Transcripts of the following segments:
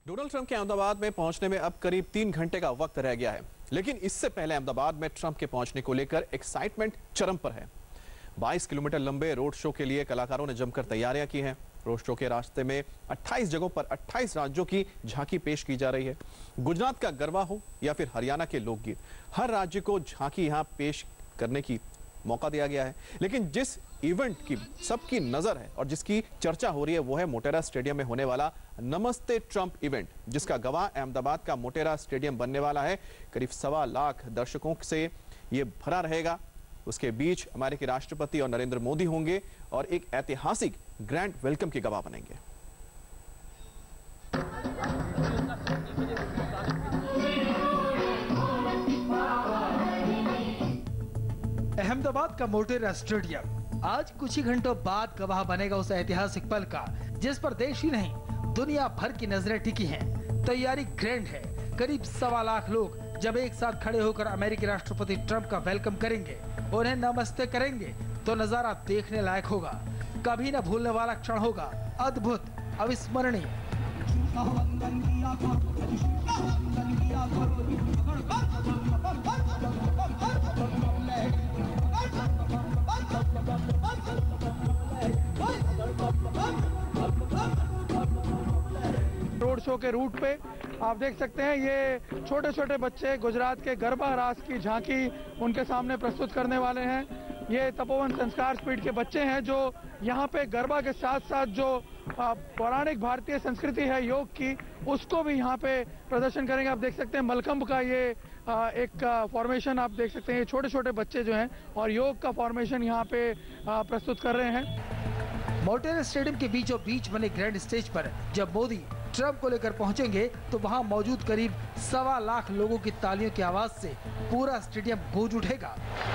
Donald Trump के अहमदाबाद में पहुंचने में अब करीब 3 घंटे का वक्त रह गया है, लेकिन इससे पहले अहमदाबाद में ट्रंप के पहुंचने को लेकर एक्साइटमेंट चरम पर है। 22 किलोमीटर लंबे रोड शो के लिए कलाकारों ने जमकर तैयारियां की हैं। रोड शो के रास्ते में 28 जगहों पर 28 राज्यों की झांकी पेश की जा रही है। गुजरात का गरबा हो या फिर हरियाणा के लोकगीत, हर राज्य को झांकी यहां पेश करने की मौका दिया गया है। लेकिन जिस इवेंट की सबकी नजर है और जिसकी चर्चा हो रही है वो है मोटेरा स्टेडियम में होने वाला नमस्ते ट्रंप इवेंट, जिसका गवाह अहमदाबाद का मोटेरा स्टेडियम बनने वाला है। करीब 1.25 लाख दर्शकों से ये भरा रहेगा। उसके बीच अमेरिकी राष्ट्रपति और नरेंद्र मोदी होंगे और एक ऐतिहासिक ग्रैंड वेलकम की गवाह बनेंगे। अहमदाबाद का मोटेरा स्टेडियम आज कुछ ही घंटों बाद गवाह बनेगा उस ऐतिहासिक पल का, जिस पर देश ही नहीं दुनिया भर की नजरें टिकी हैं। तैयारी ग्रैंड है। करीब 1.25 लाख लोग जब एक साथ खड़े होकर अमेरिकी राष्ट्रपति ट्रंप का वेलकम करेंगे, उन्हें नमस्ते करेंगे, तो नजारा देखने लायक होगा। कभी न भूलने वाला क्षण होगा। अद्भुत, अविस्मरणीय। रोड शो के रूट पे आप देख सकते हैं, ये छोटे छोटे बच्चे गुजरात के गरबा रास की झांकी उनके सामने प्रस्तुत करने वाले हैं। ये तपोवन संस्कार स्पीड के बच्चे हैं जो यहाँ पे गरबा के साथ साथ जो पौराणिक भारतीय संस्कृति है योग की, उसको भी यहाँ पे प्रदर्शन करेंगे। आप देख सकते हैं मलखंब का ये एक फॉर्मेशन आप देख सकते हैं। ये छोटे छोटे बच्चे जो हैं और योग का फॉर्मेशन यहाँ पे प्रस्तुत कर रहे हैं। मोटेरा स्टेडियम के बीचों बीच बने ग्रैंड स्टेज पर जब मोदी ट्रंप को लेकर पहुंचेंगे तो वहां मौजूद करीब 1.25 लाख लोगों की तालियों की आवाज से पूरा स्टेडियम गूंज उठेगा।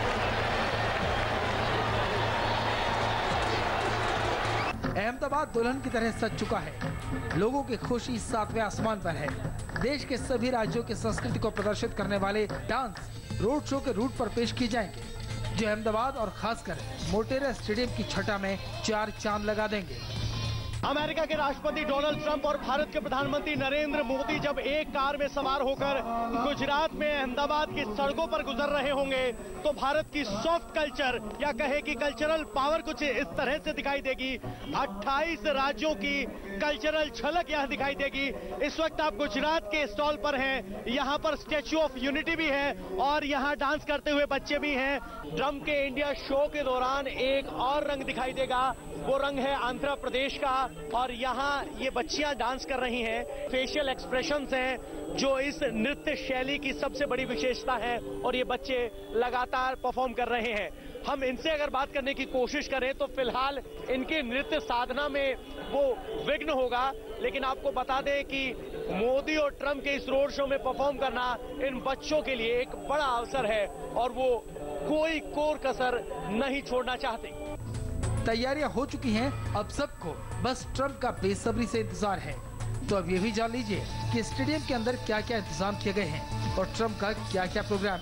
अहमदाबाद दुल्हन की तरह सज चुका है। लोगों की खुशी 7वें आसमान पर है। देश के सभी राज्यों की संस्कृति को प्रदर्शित करने वाले डांस रोड शो के रूट पर पेश किए जाएंगे, जो अहमदाबाद और खासकर मोटेरा स्टेडियम की छटा में 4 चांद लगा देंगे। अमेरिका के राष्ट्रपति डोनाल्ड ट्रंप और भारत के प्रधानमंत्री नरेंद्र मोदी जब एक कार में सवार होकर गुजरात में अहमदाबाद की सड़कों पर गुजर रहे होंगे तो भारत की सॉफ्ट कल्चर या कहे कि कल्चरल पावर कुछ इस तरह से दिखाई देगी। 28 राज्यों की कल्चरल झलक यहाँ दिखाई देगी। इस वक्त आप गुजरात के स्टॉल पर हैं। यहाँ पर स्टैच्यू ऑफ यूनिटी भी है और यहाँ डांस करते हुए बच्चे भी हैं। ट्रंप के इंडिया शो के दौरान एक और रंग दिखाई देगा, वो रंग है आंध्र प्रदेश का, और यहाँ ये बच्चियां डांस कर रही हैं। फेशियल एक्सप्रेशंस हैं जो इस नृत्य शैली की सबसे बड़ी विशेषता है और ये बच्चे लगातार परफॉर्म कर रहे हैं। हम इनसे अगर बात करने की कोशिश करें तो फिलहाल इनके नृत्य साधना में वो विघ्न होगा, लेकिन आपको बता दें कि मोदी और ट्रंप के इस रोड शो में परफॉर्म करना इन बच्चों के लिए एक बड़ा अवसर है और वो कोई कोर कसर नहीं छोड़ना चाहते। तैयारियां हो चुकी हैं, अब सबको बस ट्रंप का बेसब्री से इंतजार है। तो अब ये भी जान लीजिए कि स्टेडियम के अंदर क्या क्या इंतजाम किए गए हैं और ट्रंप का क्या क्या प्रोग्राम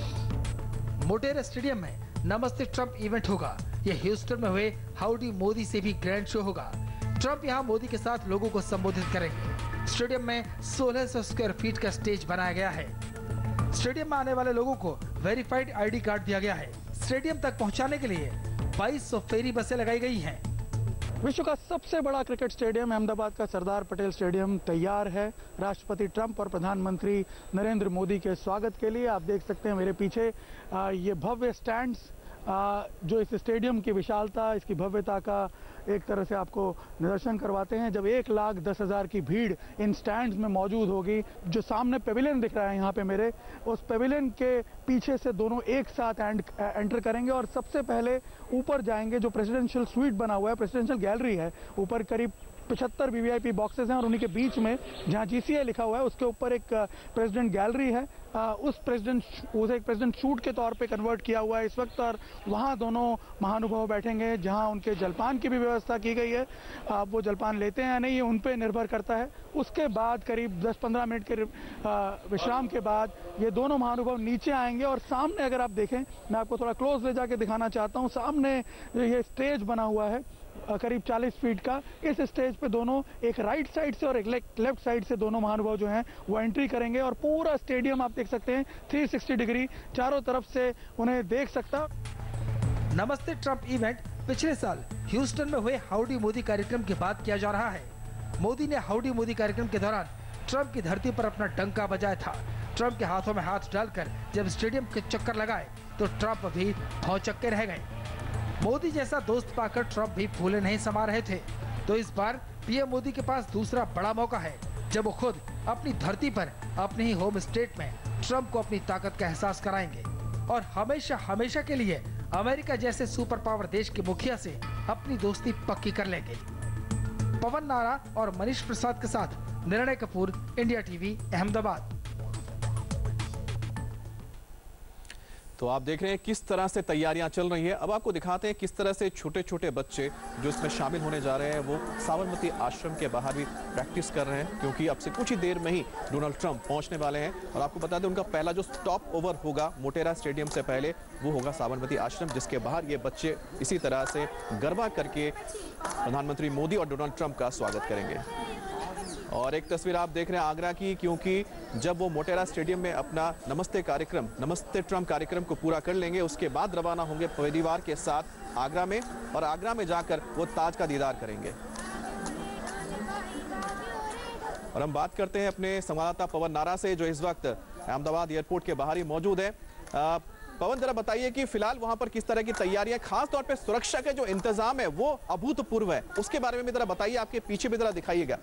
है। मोटेरा स्टेडियम में नमस्ते ट्रंप इवेंट होगा। ये ह्यूस्टन में हुए हाउडी मोदी से भी ग्रैंड शो होगा। ट्रंप यहाँ मोदी के साथ लोगों को संबोधित करेंगे। स्टेडियम में 1600 स्क्वायर फीट का स्टेज बनाया गया है। स्टेडियम में आने वाले लोगों को वेरीफाइड ID कार्ड दिया गया है। स्टेडियम तक पहुँचाने के लिए 2200 फेरी बसें लगाई गई हैं। विश्व का सबसे बड़ा क्रिकेट स्टेडियम अहमदाबाद का सरदार पटेल स्टेडियम तैयार है राष्ट्रपति ट्रंप और प्रधानमंत्री नरेंद्र मोदी के स्वागत के लिए। आप देख सकते हैं मेरे पीछे ये भव्य स्टैंड्स जो इस स्टेडियम की विशालता, इसकी भव्यता का एक तरह से आपको निदर्शन करवाते हैं। जब 1,10,000 की भीड़ इन स्टैंड्स में मौजूद होगी, जो सामने पेविलियन दिख रहा है यहाँ पे मेरे, उस पेविलियन के पीछे से दोनों एक साथ एंटर करेंगे और सबसे पहले ऊपर जाएंगे। जो प्रेसिडेंशियल स्वीट बना हुआ है, प्रेसिडेंशियल गैलरी है, ऊपर करीब 75 VVIP बॉक्सेस हैं और उन्हीं के बीच में जहां GCI लिखा हुआ है उसके ऊपर एक प्रेसिडेंट गैलरी है। उसे एक प्रेसिडेंट शूट के तौर पे कन्वर्ट किया हुआ है इस वक्त, और वहां दोनों महानुभाव बैठेंगे जहां उनके जलपान की भी व्यवस्था की गई है। वो जलपान लेते हैं या नहीं ये उन पे निर्भर करता है। उसके बाद करीब 10-15 मिनट के विश्राम के बाद ये दोनों महानुभाव नीचे आएंगे और सामने अगर आप देखें, मैं आपको थोड़ा क्लोज ले जाके दिखाना चाहता हूँ, सामने ये स्टेज बना हुआ है करीब 40 फीट का। इस स्टेज पे दोनों, एक राइट साइड से और एक लेफ्ट साइड से, दोनों महानुभाव जो हैं वो एंट्री करेंगे और पूरा स्टेडियम आप देख सकते हैं 360 डिग्री चारों तरफ से उन्हें देख सकता। नमस्ते ट्रंप इवेंट पिछले साल ह्यूस्टन में हुए हाउडी मोदी कार्यक्रम के बाद किया जा रहा है। मोदी ने हाउडी मोदी कार्यक्रम के दौरान ट्रंप की धरती पर अपना डंका बजाया था। ट्रंप के हाथों में हाथ डालकर जब स्टेडियम के चक्कर लगाए तो ट्रंप भी भौचक्के रह गए। मोदी जैसा दोस्त पाकर ट्रंप भी फूले नहीं समा रहे थे। तो इस बार पीएम मोदी के पास दूसरा बड़ा मौका है, जब वो खुद अपनी धरती पर, अपने ही होम स्टेट में ट्रंप को अपनी ताकत का एहसास कराएंगे और हमेशा हमेशा के लिए अमेरिका जैसे सुपर पावर देश के मुखिया से अपनी दोस्ती पक्की कर लेंगे। पवन नारा और मनीष प्रसाद के साथ निर्णय कपूर, इंडिया टीवी, अहमदाबाद। तो आप देख रहे हैं किस तरह से तैयारियां चल रही हैं। अब आपको दिखाते हैं किस तरह से छोटे छोटे बच्चे जो इसमें शामिल होने जा रहे हैं वो साबरमती आश्रम के बाहर भी प्रैक्टिस कर रहे हैं, क्योंकि अब से कुछ ही देर में ही डोनाल्ड ट्रंप पहुंचने वाले हैं। और आपको बता दें उनका पहला जो स्टॉप ओवर होगा मोटेरा स्टेडियम से पहले, वो होगा साबरमती आश्रम, जिसके बाहर ये बच्चे इसी तरह से गरबा करके प्रधानमंत्री मोदी और डोनाल्ड ट्रंप का स्वागत करेंगे। और एक तस्वीर आप देख रहे हैं आगरा की, क्योंकि जब वो मोटेरा स्टेडियम में अपना नमस्ते ट्रंप कार्यक्रम को पूरा कर लेंगे, उसके बाद रवाना होंगे परिवार के साथ आगरा में, और आगरा में जाकर वो ताज का दीदार करेंगे। और हम बात करते हैं अपने संवाददाता पवन नारा से, जो इस वक्त अहमदाबाद एयरपोर्ट के बाहर ही मौजूद है। पवन, जरा बताइए कि फिलहाल वहां पर किस तरह की तैयारियां, खास तौर पे सुरक्षा के जो इंतजाम है वो अभूतपूर्व है, उसके बारे में भी जरा बताइए। आपके पीछे भी जरा दिखाइएगा।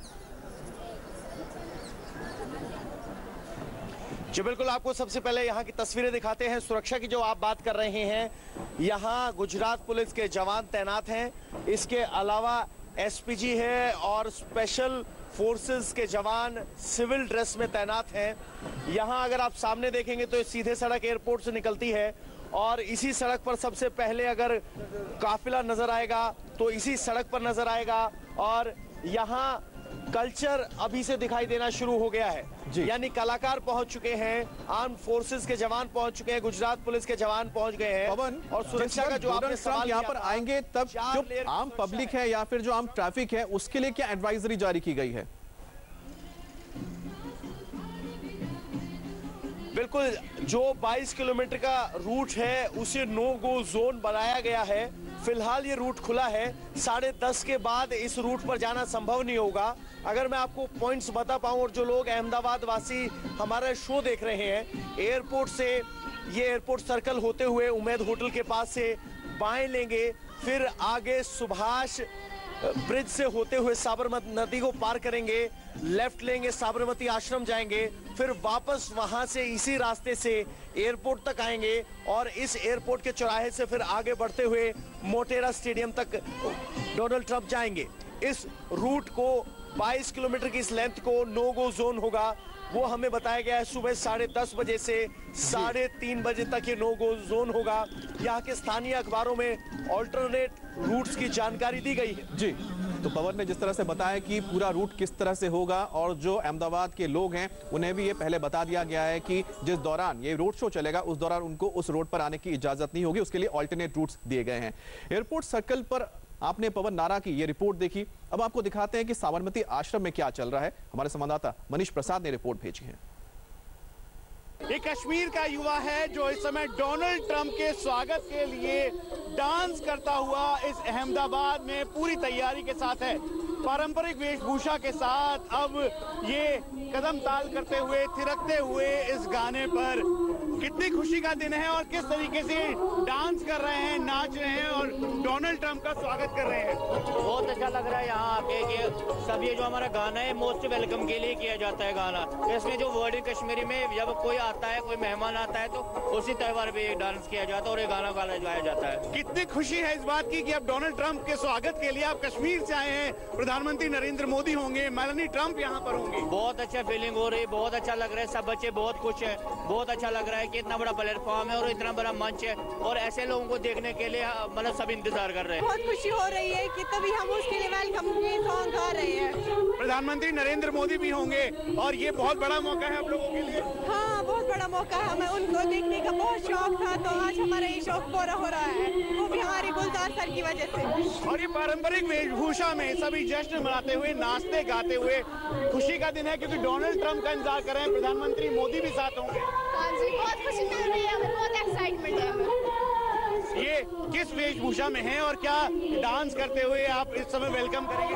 जी बिल्कुल, आपको सबसे पहले यहाँ की तस्वीरें दिखाते हैं। सुरक्षा की जो आप बात कर रहे हैं, यहाँ गुजरात पुलिस के जवान तैनात हैं, इसके अलावा एसपीजी है और स्पेशल फोर्सेस के जवान सिविल ड्रेस में तैनात हैं। यहाँ अगर आप सामने देखेंगे तो सीधे सड़क एयरपोर्ट से निकलती है और इसी सड़क पर सबसे पहले अगर काफिला नजर आएगा तो इसी सड़क पर नजर आएगा। और यहाँ कल्चर अभी से दिखाई देना शुरू हो गया है, यानी कलाकार पहुंच चुके हैं, आर्म फोर्सेस के जवान पहुंच चुके हैं, गुजरात पुलिस के जवान पहुंच गए हैं। पवन, और सुरक्षा का जो आपने सवाल यहाँ पर आएंगे, तब जो आम पब्लिक है या फिर जो आम ट्रैफिक है, उसके लिए क्या एडवाइजरी जारी की गई है? बिल्कुल, जो 22 किलोमीटर का रूट है उसे नो गो जोन बनाया गया है। फिलहाल ये रूट खुला है, 10:30 के बाद इस रूट पर जाना संभव नहीं होगा। अगर मैं आपको पॉइंट्स बता पाऊं, और जो लोग अहमदाबाद वासी हमारा शो देख रहे हैं, एयरपोर्ट से ये एयरपोर्ट सर्कल होते हुए उम्मेद होटल के पास से बाएं लेंगे, फिर आगे सुभाष ब्रिज से होते हुए साबरमती नदी को पार करेंगे, लेफ्ट लेंगे, साबरमती आश्रम जाएंगे, फिर वापस वहां से इसी रास्ते से एयरपोर्ट तक आएंगे और इस एयरपोर्ट के चौराहे से फिर आगे बढ़ते हुए मोटेरा स्टेडियम तक डोनाल्ड ट्रंप जाएंगे। इस रूट को 22 किलोमीटर की इस लेंथ को नो गो जोन होगा, वो हमें बताया गया है। सुबह 10:30 बजे से 3:30 बजे तक ये नो गो जोन होगा। यहाँ के स्थानीय अखबारों में ऑल्टरनेट रूट्स की जानकारी दी गई है। जी, तो पवन ने जिस तरह से बताया कि पूरा रूट किस तरह से होगा, और जो अहमदाबाद के लोग हैं उन्हें भी ये पहले बता दिया गया है कि जिस दौरान ये रोड शो चलेगा उस दौरान उनको उस रोड पर आने की इजाजत नहीं होगी, उसके लिए ऑल्टरनेट रूट्स दिए गए हैं। एयरपोर्ट सर्कल पर आपने पवन नारा की ये रिपोर्ट देखी, अब आपको दिखाते हैं कि साबरमती आश्रम में क्या चल रहा है। हमारे संवाददाता मनीष प्रसाद ने रिपोर्ट भेजी है। ये कश्मीर का युवा है जो इस समय डोनाल्ड ट्रंप के स्वागत के लिए डांस करता हुआ इस अहमदाबाद में पूरी तैयारी के साथ है। पारंपरिक वेशभूषा के साथ अब ये कदम ताल करते हुए, थिरकते हुए इस गाने पर, कितनी खुशी का दिन है और किस तरीके से डांस कर रहे हैं, नाच रहे हैं और डोनाल्ड ट्रंप का स्वागत कर रहे हैं। बहुत अच्छा लग रहा है यहाँ आके कि सब ये जो हमारा गाना है मोस्ट वेलकम के लिए किया जाता है गाना। इसमें जो वर्ड है कश्मीरी में, जब कोई आता है, कोई मेहमान आता है तो उसी त्योहार पे डांस किया जाता है और ये गाना गाया जाता है। कितनी खुशी है इस बात की कि अब डोनाल्ड ट्रंप के स्वागत के लिए आप कश्मीर से आए हैं। प्रधानमंत्री नरेंद्र मोदी होंगे, मेलानी ट्रंप यहाँ पर होंगी। बहुत अच्छा फीलिंग हो रही है, बहुत अच्छा लग रहा है, सब बच्चे बहुत खुश है, बहुत अच्छा लग रहा है कि इतना बड़ा प्लेटफॉर्म है और इतना बड़ा मंच है और ऐसे लोगों को देखने के लिए मतलब सब इंतजार कर रहे हैं। बहुत खुशी हो रही है कि तभी हम उसके लिए वेलकम सॉन्ग गा रहे हैं। प्रधानमंत्री नरेंद्र मोदी भी होंगे और ये बहुत बड़ा मौका है आप लोगों के लिए। हाँ, बहुत बड़ा मौका है, हमें उनको देखने का बहुत शौक था, तो आज हमारा ये शौक पूरा हो रहा है, वो भी हमारे गुलजार सर की वजह से। और ये पारंपरिक वेशभूषा में सभी जश्न मनाते हुए, नाचते गाते हुए, खुशी का दिन है क्योंकि डोनाल्ड ट्रंप का इंतजार कर रहे हैं, प्रधानमंत्री मोदी भी साथ होंगे। हाँ जी, बहुत खुशी मिल रही है, हमें बहुत एक्साइटमेंट है हमें। ये किस वेशभूषा में हैं और क्या डांस करते हुए आप इस समय वेलकम करेंगे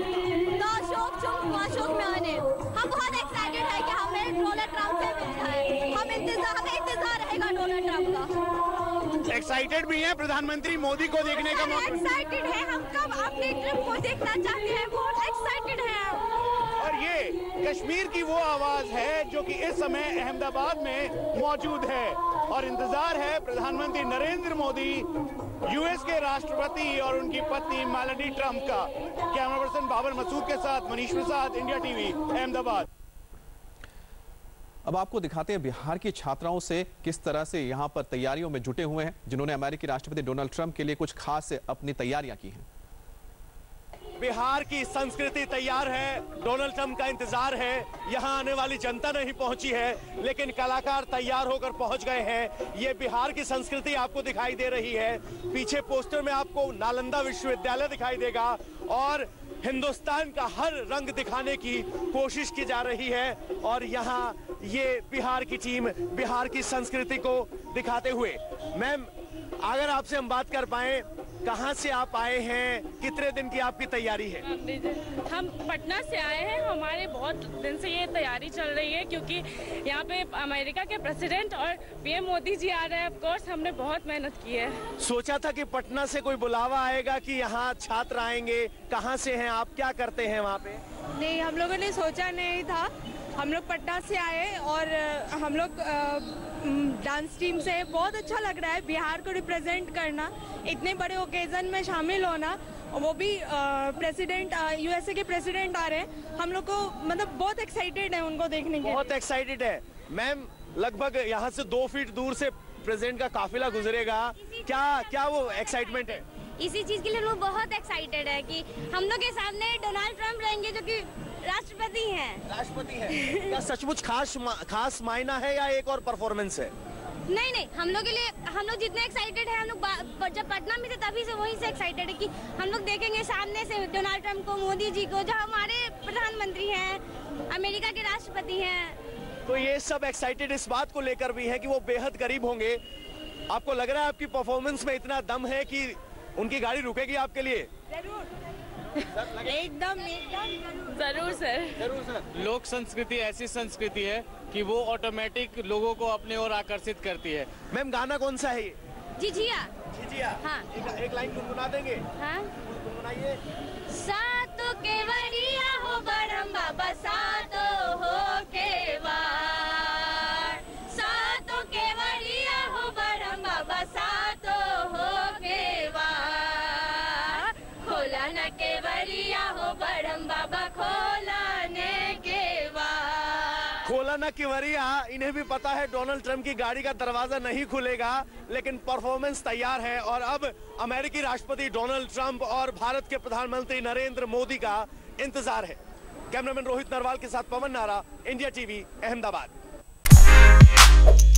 अशोक में आने हम बहुत एक्साइटेड है कि हमें डोनाल्ड ट्रंप से मिलना है, हमें इंतजार रहेगा डोनाल्ड ट्रंप का। एक्साइटेड भी हैं प्रधानमंत्री मोदी को देखने का मौका। एक्साइटेड है, हम कब अपने ट्रंप को देखना चाहते हैं, बहुत एक्साइटेड है। और ये कश्मीर की वो आवाज है जो कि इस समय अहमदाबाद में मौजूद है और इंतजार है प्रधानमंत्री नरेंद्र मोदी, यूएस के राष्ट्रपति और उनकी पत्नी मेलानी ट्रंप का। कैमरा पर्सन बाबर मसूद के साथ मनीष प्रसाद, इंडिया टीवी, अहमदाबाद। अब आपको दिखाते हैं बिहार की छात्राओं से किस तरह से यहां पर तैयारियों में जुटे हुए हैं, जिन्होंने अमेरिकी राष्ट्रपति डोनाल्ड ट्रंप के लिए कुछ खास अपनी तैयारियां की हैं। बिहार की संस्कृति तैयार है, डोनाल्ड ट्रंप का इंतजार है, यहाँ आने वाली जनता नहीं पहुंची है लेकिन कलाकार तैयार होकर पहुंच गए हैं। ये बिहार की संस्कृति आपको दिखाई दे रही है। पीछे पोस्टर में आपको नालंदा विश्वविद्यालय दिखाई देगा और हिंदुस्तान का हर रंग दिखाने की कोशिश की जा रही है और यहाँ ये बिहार की टीम बिहार की संस्कृति को दिखाते हुए। मैम, अगर आपसे हम बात कर पाए, कहाँ से आप आए हैं, कितने दिन की आपकी तैयारी है? हम पटना से आए हैं, हमारे बहुत दिन से ये तैयारी चल रही है क्योंकि यहाँ पे अमेरिका के प्रेसिडेंट और पीएम मोदी जी आ रहे हैं। ऑफ कोर्स हमने बहुत मेहनत की है। सोचा था कि पटना से कोई बुलावा आएगा कि यहाँ छात्र आएंगे? कहाँ से हैं आप, क्या करते हैं वहाँ पे? नहीं, हम लोगों ने सोचा नहीं था। हम लोग पटना से आए और हम लोग डांस टीम से बहुत अच्छा लग रहा है बिहार को रिप्रेजेंट करना, इतने बड़े ओकेजन में शामिल होना, वो भी प्रेसिडेंट यूएसए के प्रेसिडेंट आ रहे हैं। हम लोग को मतलब बहुत एक्साइटेड है उनको देखने के। बहुत एक्साइटेड है। मैम, लगभग यहाँ से 2 फीट दूर से प्रेसिडेंट का काफिला गुजरेगा, क्या वो एक्साइटमेंट है? इसी चीज के लिए हम लोग बहुत एक्साइटेड है कि हम लोग के सामने डोनाल्ड ट्रंप रहेंगे जो कि राष्ट्रपति हैं। क्या सचमुच खास मायना है या एक और परफॉर्मेंस है? नहीं, हम लोग के लिए, हम लोग जितने एक्साइटेड हैं, हम लोग जब पटना में थे तभी से वहीं से एक्साइटेड है कि हम लोग देखेंगे सामने से डोनाल्ड ट्रंप को, मोदी जी को, जो हमारे प्रधानमंत्री हैं, अमेरिका के राष्ट्रपति हैं। तो ये सब एक्साइटेड इस बात को लेकर भी है कि वो बेहद करीब होंगे। आपको लग रहा है आपकी परफॉर्मेंस में इतना दम है कि उनकी गाड़ी रुकेगी आपके लिए? एकदम जरूर सर। लोक संस्कृति ऐसी संस्कृति है कि वो ऑटोमेटिक लोगों को अपने ओर आकर्षित करती है। मैम, गाना कौन सा है ये? झिझिया। हाँ। एक लाइन गुनगुना देंगे? हाँ। गुनगुनाइए। सातो केवड़िया हो बरम बाबा, सातो हो केवाड़, सातो केवड़िया हो बरम बाबा, सातो हो केवाड़, खोला न केवड़िया हो बरम बाबा, खोला ने केवाड़। खोला ना किवरिया। इन्हें भी पता है डोनाल्ड ट्रंप की गाड़ी का दरवाजा नहीं खुलेगा, लेकिन परफॉर्मेंस तैयार है और अब अमेरिकी राष्ट्रपति डोनाल्ड ट्रंप और भारत के प्रधानमंत्री नरेंद्र मोदी का इंतजार है। कैमरामैन रोहित नरवाल के साथ पवन नारा, इंडिया टीवी, अहमदाबाद।